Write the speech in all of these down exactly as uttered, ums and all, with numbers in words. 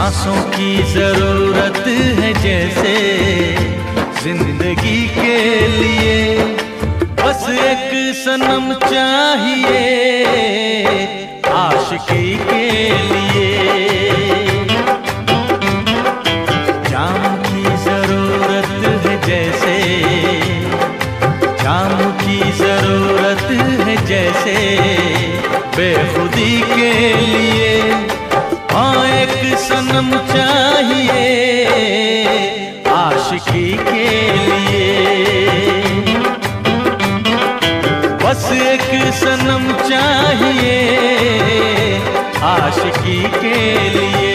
सांसों की जरूरत है जैसे जिंदगी के लिए, बस एक सनम चाहिए आशिकी के लिए। जाम की जरूरत है जैसे, जाम की जरूरत है जैसे बेखुदी के लिए। हाँ एक सनम चाहिए आशिकी के लिए, बस एक सनम चाहिए आशिकी के लिए।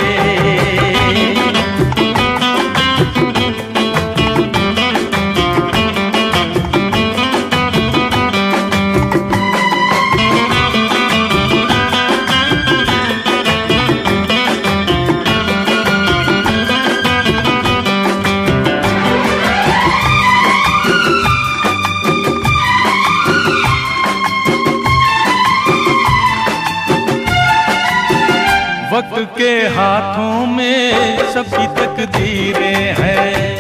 वक्त के हाथों में सबकी तकदीरें हैं,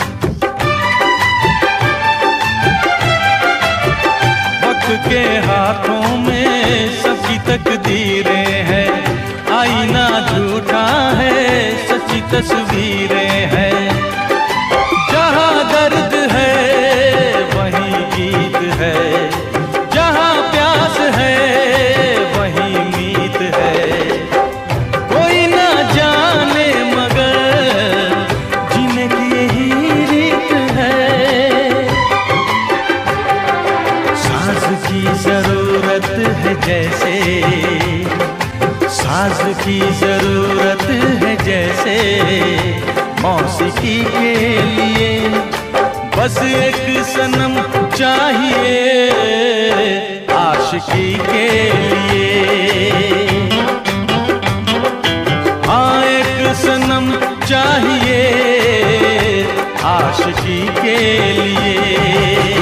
वक्त के हाथों में सबकी तकदीरें हैं। आईना झूठा है सच्ची तस्वीरें हैं, जहाँ दर्द है वहीं गीत है, जहाँ प्यास है वहीं मीत है। जैसे साज की जरूरत है जैसे मौसीकी के लिए, बस एक सनम चाहिए आशिकी के लिए। हाँ एक सनम चाहिए आशिकी के लिए।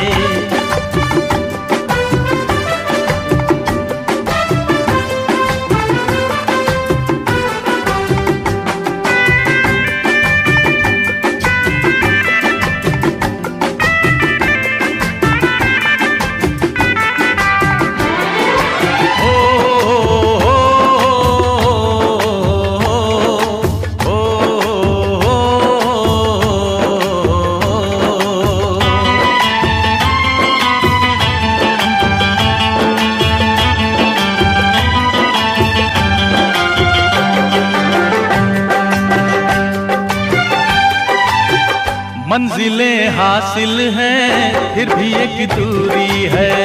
मंजिलें हासिल हैं फिर भी एक दूरी है,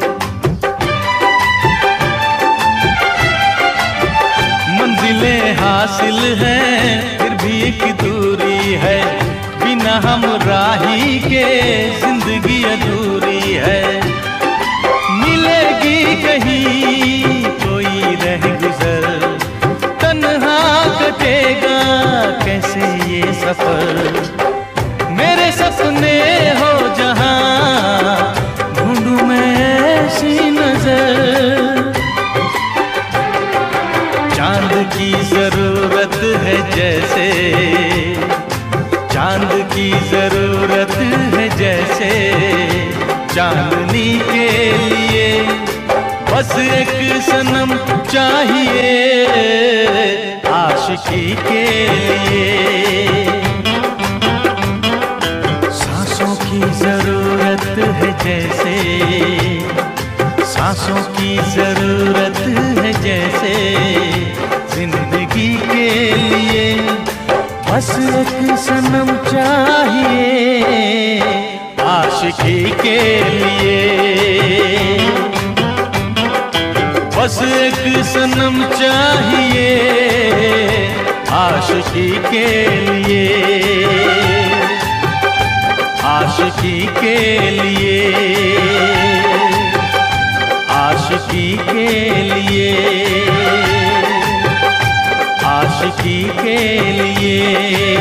मंजिलें हासिल हैं फिर भी एक दूरी है। बिना हम राही के जिंदगी अधूरी है, मिलेगी कहीं कोई रह गुजर, तन्हा कटेगा कैसे ये सफर। मेरे सपने हो जहां ढूंढूं मैं ऐसी नजर, चांद की जरूरत है जैसे, चांद की जरूरत है जैसे चांदनी के लिए, बस एक सनम चाहिए आशिकी के लिए। जरूरत है जैसे, सांसों की जरूरत है जैसे जिंदगी के लिए, बस एक सनम चाहिए आशिकी के लिए, बस एक सनम चाहिए आशिकी के लिए, आशिकी के लिए, आशिकी के लिए, आशिकी के लिए।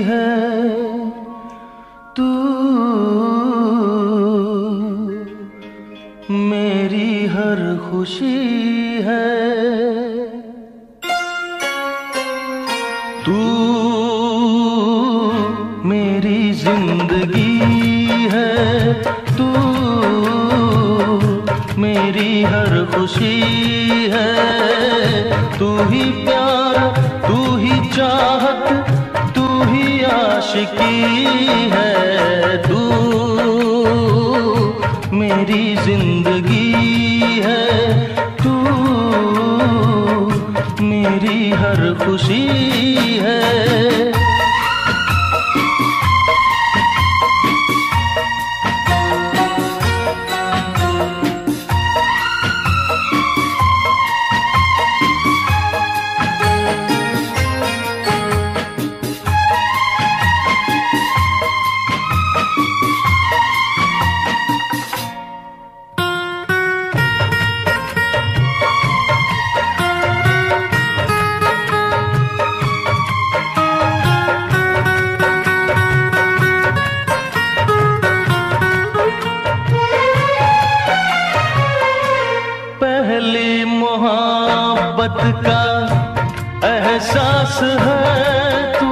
है तू, मेरी हर खुशी है तू, मेरी जिंदगी है तू, मेरी हर खुशी है। तू ही प्यार, तू ही चाहत, तू ही आशिकी है। तू मेरी जिंदगी है तू, मेरी हर खुशी है। पहली मोहब्बत का एहसास है तू,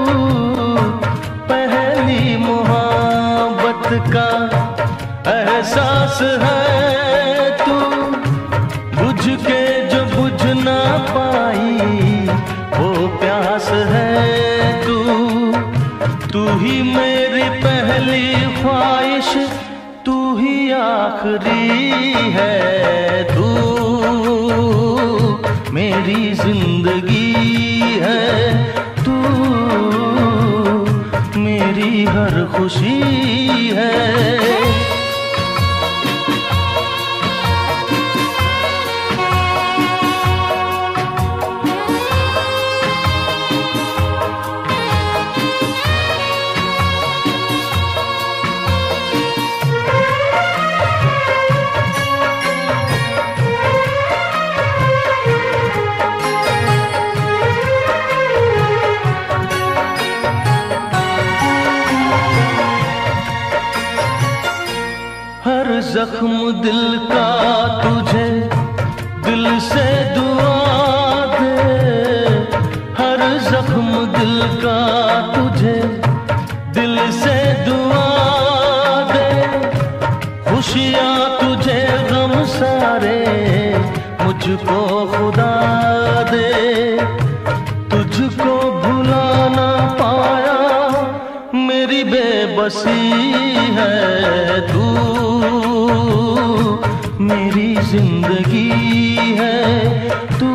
पहली मोहब्बत का एहसास है तू, बुझ के जो बुझ ना पाई वो प्यास है तू। तू ही मेरी पहली ख्वाहिश, तू ही आखिरी है। तू मेरी जिंदगी है तू, मेरी हर खुशी है। हर जख्म दिल का तुझे दिल से दुआ दे, हर जख्म दिल का तुझे दिल से दुआ दे। खुशियाँ तुझे गम सारे मुझको खुदा दे। तुझको भुला ना पाया मेरी बेबसी है तू, मेरी जिंदगी है तू,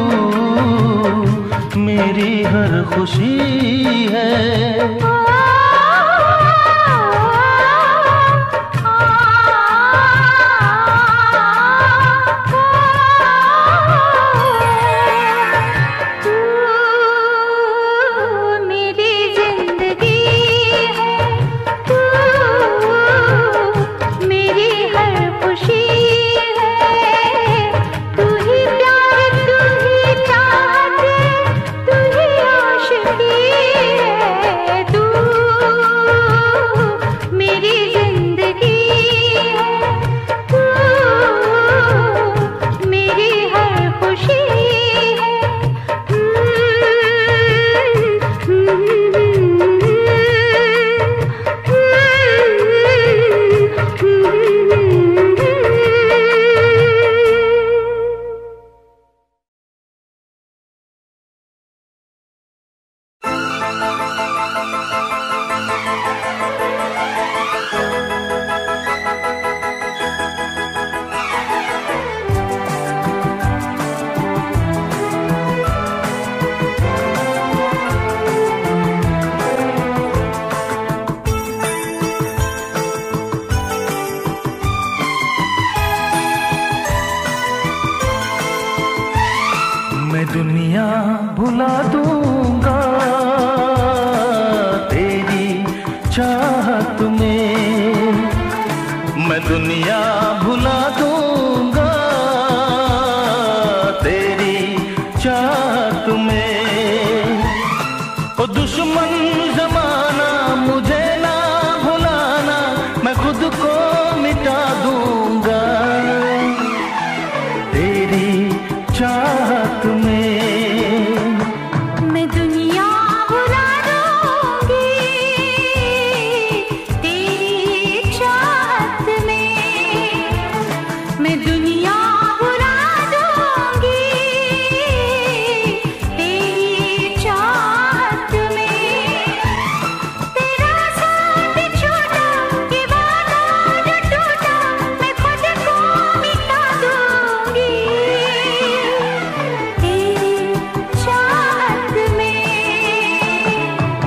मेरी हर खुशी है। मैं दुनिया भुला दूंगा तेरे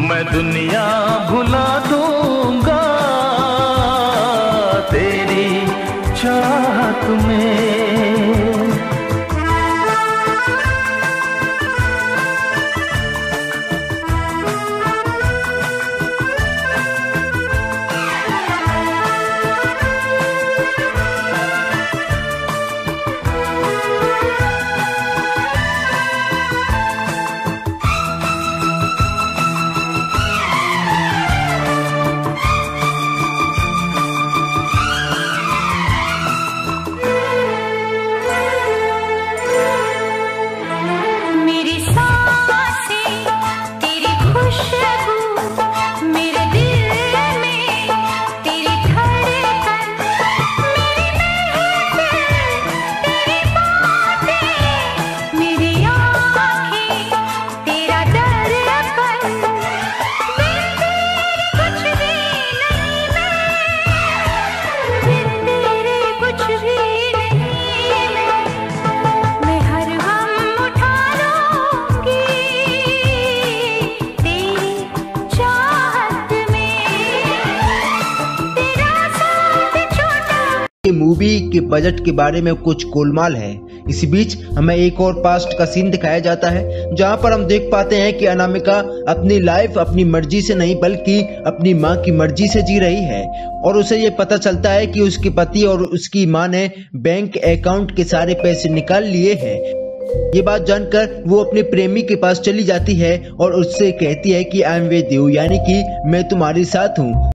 मैं दुनिया भुला दूंगा तेरी चाहत में। मूवी के बजट के बारे में कुछ गोलमाल है। इसी बीच हमें एक और पास्ट का सीन दिखाया जाता है जहां पर हम देख पाते हैं कि अनामिका अपनी लाइफ अपनी मर्जी से नहीं बल्कि अपनी मां की मर्जी से जी रही है और उसे ये पता चलता है कि उसके पति और उसकी मां ने बैंक अकाउंट के सारे पैसे निकाल लिए हैं। ये बात जानकर वो अपने प्रेमी के पास चली जाती है और उससे कहती है कि आई एम विद यू, यानी कि मैं तुम्हारे साथ हूँ।